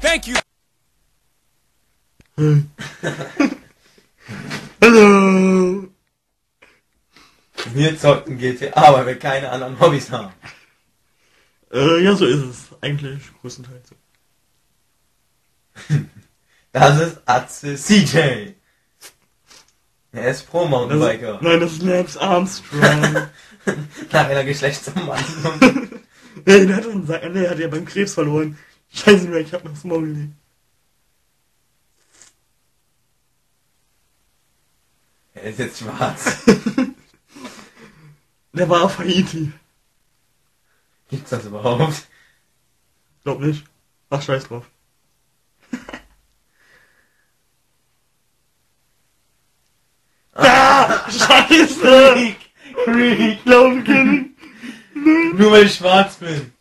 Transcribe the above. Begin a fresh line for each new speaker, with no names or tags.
Thank you.
Hallo.
Wir zocken GTA, weil wir keine anderen Hobbys haben.
Ja, so ist es. Eigentlich größtenteils.
Das ist Atze CJ. Er ist Pro-Mountainbiker.
Nein, das ist Lance Armstrong.
Nach einer Geschlechtsumwandlung.
Nee, der hat ja beim Krebs verloren. Scheiße, ich hab noch das Maul gelegt.
Er ist jetzt schwarz.
Der war auf Haiti.
Gibt's das überhaupt?
Glaub nicht. Ach, scheiß drauf. Scheiße!
Krieg!
Glauben können.
Nur weil ich schwarz bin.